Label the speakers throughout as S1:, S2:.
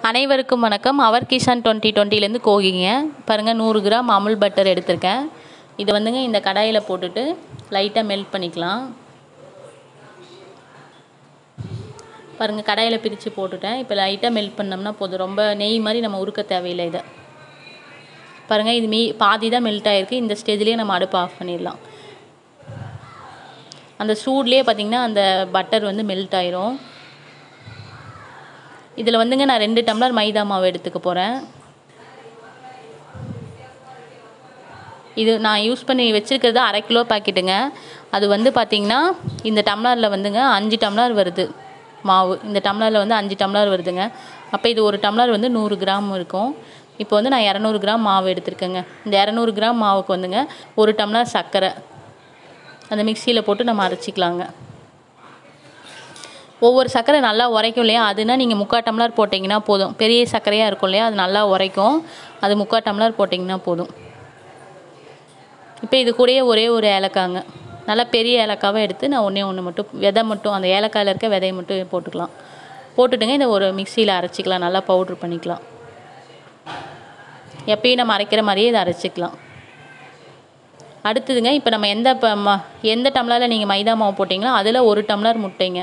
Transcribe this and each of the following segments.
S1: அனைவருக்கும் வணக்கம். அவர் KeerShaan 2020 கோகிங்க. பாருங்கள், 100 கிராம் அமுல் பட்டர் எடுத்திருக்கேன். இதை வந்துங்க இந்த கடாயில் போட்டுட்டு லைட்டாக மெல்ட் பண்ணிக்கலாம். பாருங்கள், கடாயில் பிரித்து போட்டுட்டேன். இப்போ லைட்டாக மெல்ட் பண்ணோம்னா போதும். ரொம்ப நெய் மாதிரி நம்ம உருக்க தேவையில்லை. இதை பாருங்கள், இது பாதி தான் மெல்ட் ஆகிருக்கு. இந்த ஸ்டேஜ்லேயே நம்ம அடுப்பு ஆஃப் பண்ணிடலாம். அந்த சூட்லேயே பார்த்திங்கன்னா அந்த பட்டர் வந்து மெல்ட் ஆயிரும். இதில் வந்துங்க நான் 2 டம்ளர் மைதா மாவு எடுத்துக்க போகிறேன். இது நான் யூஸ் பண்ணி வச்சுருக்கிறது 1/2 கிலோ பாக்கெட்டுங்க. அது வந்து பார்த்திங்கன்னா இந்த டம்ளரில் வந்துங்க 5 டம்ளர் வருது மாவு. இந்த டம்ளரில் வந்து 5 டம்ளர் வருதுங்க. அப்போ இது ஒரு டம்ளர் வந்து 100 கிராம் இருக்கும். இப்போ வந்து நான் 200 கிராம் மாவு எடுத்துருக்கேங்க. இந்த 200 கிராம் மாவுக்கு வந்துங்க 1 டம்ளர் சர்க்கரை அந்த மிக்சியில் போட்டு நம்ம அரைச்சிக்கலாங்க. ஒவ்வொரு சர்க்கரை நல்லா உரைக்கும் இல்லையா, அதுனா நீங்கள் 3/4 டம்ளர் போட்டிங்கன்னா போதும். பெரிய சர்க்கரையாக இருக்கும் இல்லையா, அது நல்லா உரைக்கும். அது 3/4 டம்ளர் போட்டிங்கன்னா போதும். இப்போ இது கூடயே ஒரே ஒரு ஏலக்காங்க, நல்லா பெரிய ஏலக்காவை எடுத்து நான் ஒன்று மட்டும் விதை மட்டும், அந்த ஏலக்காயில் இருக்க விதையை மட்டும் போட்டுக்கலாம். போட்டுட்டுங்க இதை ஒரு மிக்சியில் அரைச்சிக்கலாம். நல்லா பவுட்ரு பண்ணிக்கலாம். எப்பயும் நம்ம அரைக்கிற மாதிரியே இதை அரைச்சிக்கலாம். அடுத்ததுங்க, இப்போ நம்ம எந்த டம்ளரில் நீங்கள் மைதா மாவு போட்டிங்களோ அதில் 1 டம்ளர் முட்டைங்க.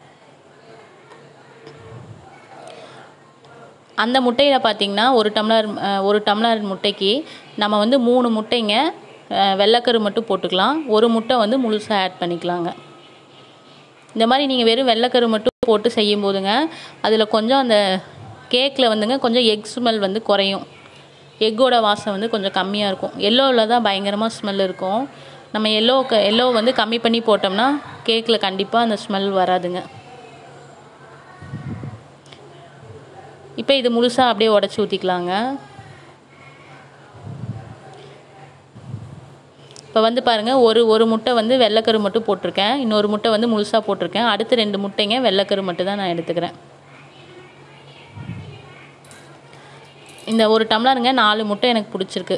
S1: அந்த முட்டையில் பார்த்திங்கன்னா 1 டம்ளர் முட்டைக்கு நம்ம வந்து 3 முட்டைங்க வெள்ளைக்கரு மட்டும் போட்டுக்கலாம். 1 முட்டை வந்து முழுசாக ஆட் பண்ணிக்கலாங்க. இந்த மாதிரி நீங்கள் வெறும் வெள்ளைக்கரு மட்டும் போட்டு செய்யும் போதுங்க அதில் கொஞ்சம் அந்த கேக்கில் வந்துங்க கொஞ்சம் எக் ஸ்மெல் வந்து குறையும். எக்கோட வாசம் வந்து கொஞ்சம் கம்மியாக இருக்கும். எல்லோவில் தான் பயங்கரமாக ஸ்மெல் இருக்கும். நம்ம எல்லோ வந்து கம்மி பண்ணி போட்டோம்னா கேக்கில் கண்டிப்பாக அந்த ஸ்மெல் வராதுங்க. இப்போ இது முழுசாக அப்படியே உடச்சி ஊற்றிக்கலாங்க. இப்போ வந்து பாருங்கள், ஒரு முட்டை வந்து வெள்ளைக்கரு மட்டும் போட்டிருக்கேன். இன்னொரு முட்டை வந்து முழுசாக போட்டிருக்கேன். அடுத்து 2 முட்டைங்க வெள்ளைக்கரு மட்டும் தான் நான் எடுத்துக்கிறேன். இந்த 1 டம்ளருங்க 4 முட்டை எனக்கு பிடிச்சிருக்கு.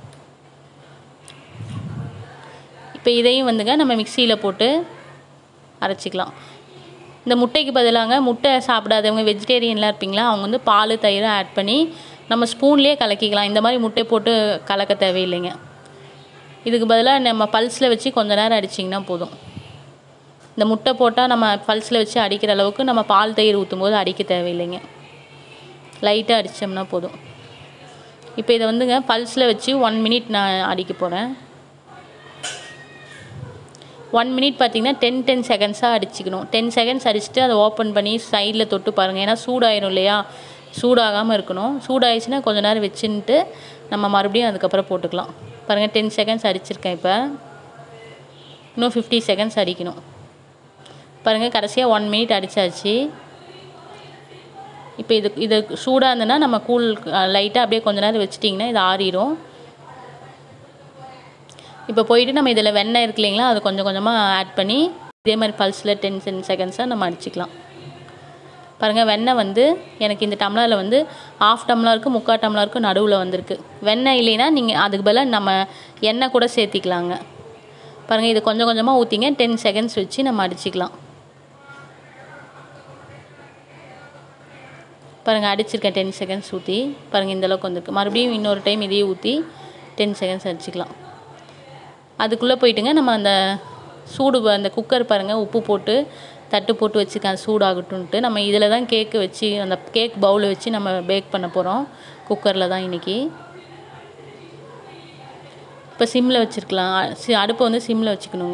S1: இப்போ இதையும் வந்துங்க நம்ம மிக்சியில் போட்டு அரைச்சிக்கலாம். இந்த முட்டைக்கு பதிலாங்க, முட்டை சாப்பிடாதவங்க வெஜிடேரியன்லாம் இருப்பீங்களா, அவங்க வந்து பால் தயிர் ஆட் பண்ணி நம்ம ஸ்பூன்லேயே கலக்கிக்கலாம். இந்த மாதிரி முட்டை போட்டு கலக்க தேவையில்லைங்க. இதுக்கு பதிலாக நம்ம பல்ஸில் வச்சு கொஞ்ச நேரம் அடிச்சிங்கன்னா போதும். இந்த முட்டை போட்டால் நம்ம பல்ஸில் வச்சு அடிக்கிற அளவுக்கு நம்ம பால் தயிர் ஊற்றும் போது அடிக்க தேவையில்லைங்க. லைட்டாக அடித்தோம்னா போதும். இப்போ இதை வந்துங்க பல்ஸில் வச்சு 1 மினிட் நான் அடிக்க போகிறேன். 1 மினிட் பார்த்திங்கன்னா 10 செகண்ட்ஸாக அடிச்சிக்கணும். 10 செகண்ட்ஸ் அடிச்சுட்டு அதை ஓப்பன் பண்ணி சைடில் தொட்டு பாருங்கள். ஏன்னா சூடாயிரும் இல்லையா, சூடாகாமல் இருக்கணும். சூடாயிடுச்சுன்னா கொஞ்சம் நேரம் வச்சுன்ட்டு நம்ம மறுபடியும் அதுக்கப்புறம் போட்டுக்கலாம். பாருங்கள், 10 செகண்ட்ஸ் அடிச்சிருக்கேன். இப்போ இன்னும் 50 செகண்ட்ஸ் அடிக்கணும். பாருங்கள், கடைசியாக 1 மினிட் அடித்தாச்சு. இப்போ இது சூடாக இருந்ததுன்னா நம்ம லைட்டாக அப்படியே கொஞ்சம் நேரம் வச்சிட்டிங்கன்னா இது ஆறிடும். இப்போ போயிட்டு நம்ம இதில் வெண்ணெய் இருக்கு இல்லைங்களா, அது கொஞ்சம் கொஞ்சமாக ஆட் பண்ணி இதே மாதிரி பல்ஸில் 10 செகண்ட்ஸாக நம்ம அடிச்சிக்கலாம். பாருங்கள், வெண்ணெய் வந்து எனக்கு இந்த டம்ளரில் வந்து 1/2 டம்ளருக்கு 3/4 டம்ளருக்கு நடுவில் வந்திருக்கு. வெண்ணெய் இல்லைன்னா நீங்கள் அதுக்கு பதிலாக நம்ம எண்ணெய் கூட சேர்த்திக்கலாங்க. பாருங்கள், இது கொஞ்சம் கொஞ்சமாக ஊற்றிங்க 10 செகண்ட்ஸ் வச்சு நம்ம அடிச்சிக்கலாம். பாருங்கள், அடிச்சிருக்கேன் 10 செகண்ட்ஸ் ஊற்றி. பாருங்கள், இந்தளவுக்கு வந்திருக்கு. மறுபடியும் இன்னொரு டைம் இதையே ஊற்றி 10 செகண்ட்ஸ் அடிச்சிக்கலாம். அதுக்குள்ளே போயிட்டுங்க நம்ம அந்த அந்த குக்கர் பாருங்கள், உப்பு போட்டு தட்டு போட்டு வச்சுருக்கேன் சூடாகட்டும்ன்ட்டு. நம்ம இதில் தான் கேக்கு வச்சு அந்த கேக் பவுலை வச்சு நம்ம பேக் பண்ண போகிறோம். குக்கரில் தான் இன்றைக்கி. இப்போ சிம்மில் வச்சுருக்கலாம். அடுப்பை வந்து சிம்மில் வச்சுக்கணுங்க.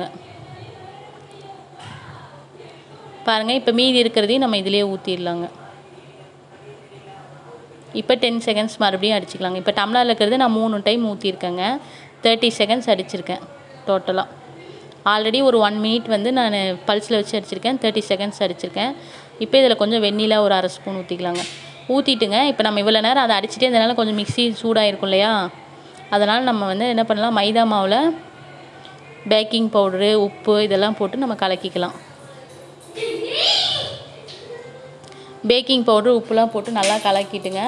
S1: பாருங்கள், இப்போ மீதி இருக்கிறதையும் நம்ம இதிலே ஊற்றிடலாங்க. இப்போ 10 செகண்ட்ஸ் மறுபடியும் அடிச்சுக்கலாங்க. இப்போ டம்ளரில் இருக்கிறது நான் 3 டைம் ஊற்றிருக்கேங்க. 30 செகண்ட்ஸ் அடிச்சிருக்கேன் டோட்டலாக. ஆல்ரெடி ஒரு 1 மினிட் வந்து நான் பல்ஸில் வச்சு அடிச்சிருக்கேன். 30 செகண்ட்ஸ் அடிச்சிருக்கேன். இப்போ இதில் கொஞ்சம் வெண்ணிலா ஒரு 1/2 ஸ்பூன் ஊற்றிக்கலாங்க. ஊற்றிட்டுங்க இப்போ நம்ம இவ்வளோ நேரம் அதை அடிச்சுட்டே இருந்தனால கொஞ்சம் மிக்ஸி சூடாகிருக்கும் இல்லையா, அதனால் நம்ம வந்து என்ன பண்ணலாம், மைதா மாவில் பேக்கிங் பவுடரு, உப்பு இதெல்லாம் போட்டு நம்ம கலக்கிக்கலாம். பேக்கிங் பவுடரு உப்புலாம் போட்டு நல்லா கலக்கிட்டுங்க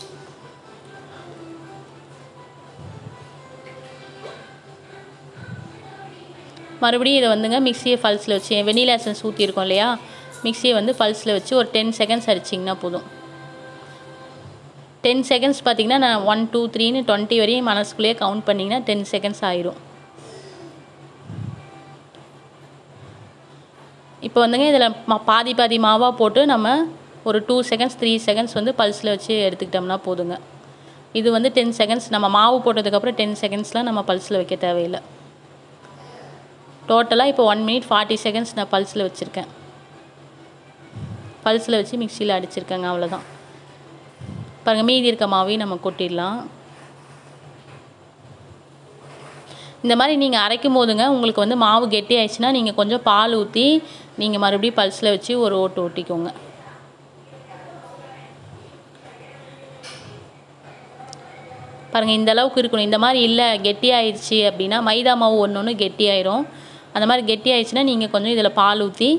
S1: மறுபடியும் இதை வந்துங்க மிக்சியை பல்ஸில் வச்சு வெனிலா எசன்ஸ் ஊற்றிருக்கோம் இல்லையா, மிக்சியை வந்து பல்ஸில் வச்சு ஒரு 10 செகண்ட்ஸ் அடிச்சிங்கன்னா போதும். 10 செகண்ட்ஸ் பார்த்தீங்கன்னா நான் 1 2 3ன்னு 20 வரையும் மனசுக்குள்ளேயே கவுண்ட் பண்ணிங்கன்னா 10 செகண்ட்ஸ் ஆயிரும். இப்போ வந்துங்க இதில் பாதி பாதி மாவாக போட்டு நம்ம ஒரு 2 செகண்ட்ஸ் 3 செகண்ட்ஸ் வந்து பல்ஸில் வச்சு எடுத்துக்கிட்டோம்னா போதுங்க. இது வந்து 10 செகண்ட்ஸ் நம்ம மாவு போட்டதுக்கப்புறம் 10 செகண்ட்ஸ்லாம் நம்ம பல்ஸில் வைக்க தேவையில்லை. டோட்டலாக இப்போ 1 minute 40 செகண்ட்ஸ் நான் பல்ஸில் வச்சுருக்கேன். பல்ஸில் வச்சு மிக்சியில் அடிச்சிருக்கேங்க, அவ்வளோதான். பாருங்கள், மீதி இருக்க மாவையும் நம்ம கொட்டிடலாம். இந்த மாதிரி நீங்கள் அரைக்கும் போதுங்க உங்களுக்கு வந்து மாவு கெட்டி ஆயிடுச்சுன்னா நீங்கள் கொஞ்சம் பால் ஊற்றி நீங்கள் மறுபடியும் பல்ஸில் வச்சு ஒரு ஓட்டு ஓட்டிக்கோங்க. பாருங்கள், இந்த அளவுக்கு இருக்கணும். இந்த மாதிரி இல்லை கெட்டி ஆயிடுச்சு அப்படின்னா மைதா மாவு ஒன்று ஒன்று கெட்டி ஆயிரும். அந்த மாதிரி கெட்டி ஆயிடுச்சுன்னா நீங்கள் கொஞ்சம் இதில் பால் ஊற்றி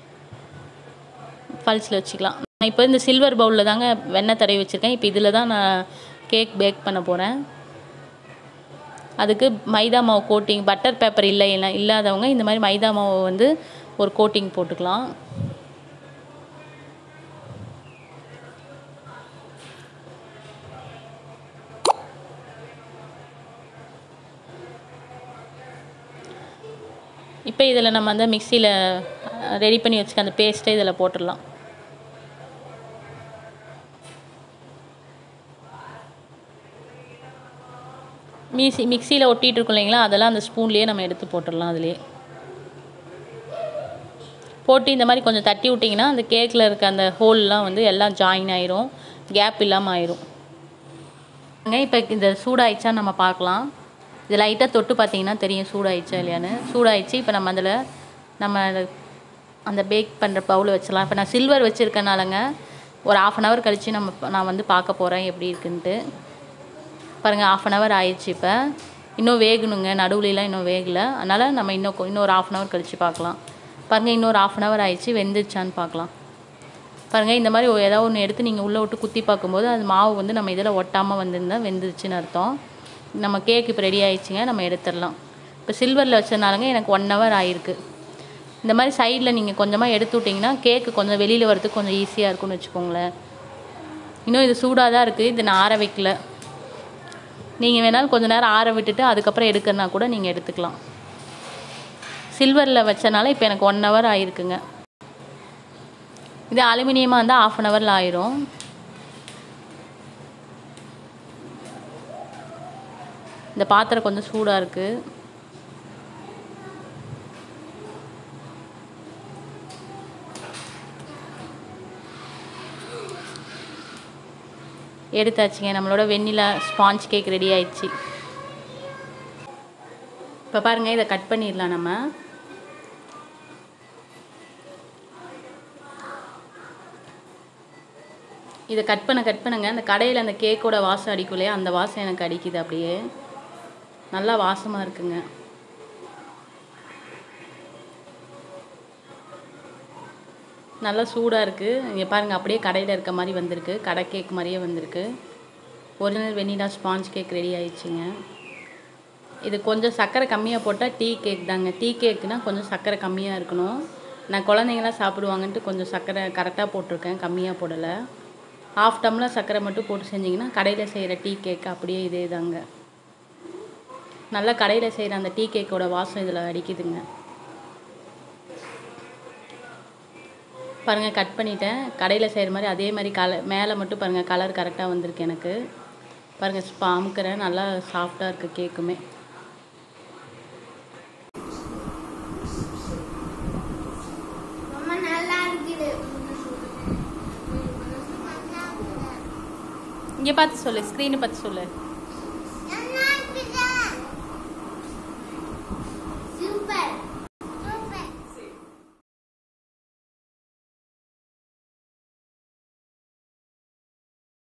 S1: பல்ஸில் வச்சுக்கலாம். நான் இப்போ இந்த சில்வர் பவுலில் தாங்க வெண்ணெய் தடவி வச்சுருக்கேன். இப்போ இதில் தான் நான் கேக் பேக் பண்ண போகிறேன். அதுக்கு மைதா மாவு கோட்டிங், பட்டர் பேப்பர் இல்லாதவங்க இந்த மாதிரி மைதா மாவை வந்து ஒரு கோட்டிங் போட்டுக்கலாம். இப்போ இதில் நம்ம அந்த மிக்சியில் ரெடி பண்ணி வச்சுக்க அந்த பேஸ்ட்டை இதில் போட்டுடலாம். மிக்சியில் ஒட்டிகிட்டு இருக்கோம் இல்லைங்களா, அதெல்லாம் அந்த ஸ்பூன்லேயே நம்ம எடுத்து போட்டுடலாம். அதுலேயே போட்டு இந்த மாதிரி கொஞ்சம் தட்டி விட்டிங்கன்னா அந்த கேக்கில் இருக்க அந்த ஹோல்லாம் வந்து எல்லாம் ஜாயின் ஆயிரும், கேப் இல்லாமல் ஆயிரும். இப்போ இந்த சூடாயிடுச்சா நம்ம பார்க்கலாம். இது லைட்டாக தொட்டு பார்த்தீங்கன்னா தெரியும் சூடாயிடுச்சா இல்லையான்னு. சூடாயிடுச்சு. இப்போ நம்ம அதில் அந்த பேக் பண்ணுற பவுல் வச்சிடலாம். இப்போ நான் சில்வர் வச்சுருக்கனாலங்க ஒரு 1/2 hour கழித்து நான் வந்து பார்க்க போகிறேன் எப்படி இருக்குன்ட்டு. பாருங்கள், 1/2 hour ஆயிடுச்சு. இப்போ இன்னும் வேகணுங்க, நடுவுலாம் இன்னும் வேகலை. அதனால் நம்ம இன்னொரு 1/2 hour கழித்து பார்க்கலாம். பாருங்கள், இன்னொரு 1/2 hour ஆயிடுச்சு. வெந்துருச்சான்னு பார்க்கலாம். பாருங்கள், இந்த மாதிரி ஏதாவது ஒன்று எடுத்து நீங்கள் உள்ளே விட்டு குத்தி பார்க்கும்போது அது மாவு வந்து நம்ம இதில் ஒட்டாமல் வந்திருந்தால் வெந்துருச்சுன்னு அர்த்தம். நம்ம கேக் இப்போ ரெடி ஆயிடுச்சுங்க, நம்ம எடுத்துடலாம். இப்போ சில்வரில் வச்சதுனாலங்க எனக்கு 1 hour ஆயிருக்கு. இந்த மாதிரி சைடில் நீங்கள் கொஞ்சமாக எடுத்து விட்டிங்கன்னா கேக்கு கொஞ்சம் வெளியில் வரதுக்கு கொஞ்சம் ஈஸியாக இருக்கும்னு வச்சுக்கோங்களேன். இன்னும் இது சூடாக தான் இருக்குது, இது நான் ஆற வைக்கல. நீங்கள் வேணாலும் கொஞ்சம் நேரம் ஆற விட்டுட்டு அதுக்கப்புறம் எடுக்கிறனா கூட நீங்கள் எடுத்துக்கலாம். சில்வரில் வச்சனால இப்போ எனக்கு 1 hour ஆயிருக்குங்க. இது அலுமினியமாக இருந்தால் 1/2 hourல ஆயிரும். இந்த பாத்திரம் கொஞ்சம் சூடாக இருக்குது. எடுத்தாச்சுங்க, நம்மளோட வெண்ணிலா ஸ்பாஞ்ச் கேக் ரெடி ஆயிடுச்சு. இப்போ பாருங்கள், இதை கட் பண்ணிடலாம். நம்ம இதை கட் பண்ணுங்க. அந்த கடையில் அந்த கேக்கோட வாசம் அடிக்கும் இல்லையா, அந்த வாசம் எனக்கு அடிக்குது. அப்படியே நல்லா வாசமாக இருக்குங்க. நல்லா சூடாக இருக்குது. இங்கே பாருங்கள், அப்படியே கடையில் இருக்க மாதிரி வந்திருக்கு. கடை கேக் மாதிரியே வந்திருக்கு. Original vanilla sponge cake ready ஆயிடுச்சுங்க. இது கொஞ்சம் சர்க்கரை கம்மியாக போட்டால் டீ கேக் தாங்க. டீ கேக்குனால் கொஞ்சம் சர்க்கரை கம்மியாக இருக்கணும். நான் குழந்தைங்களாம் சாப்பிடுவாங்கன்ட்டு கொஞ்சம் சர்க்கரை கரெக்டாக போட்டிருக்கேன், கம்மியாக போடலை. 1/2 டம்ளர் சர்க்கரை மட்டும் போட்டு செஞ்சிங்கன்னா கடையில் செய்கிற டீ கேக் அப்படியே இதே தாங்க. நல்லா கடையில் செய்கிற அந்த டீ கேக்கோட வாசம் இதில் அடிக்குதுங்க. பாருங்கள், கட் பண்ணிட்டேன். கடையில் செய்கிற மாதிரி அதே மாதிரி மேலே மட்டும் பாருங்கள் கலர் கரெக்டாக வந்திருக்கு எனக்கு. பாருங்கள், அமுக்கிறேன், நல்லா சாஃப்டாக இருக்குது கேக்குமே. இங்கே பார்த்து சொல்லு, ஸ்க்ரீனை பார்த்து சொல்லு.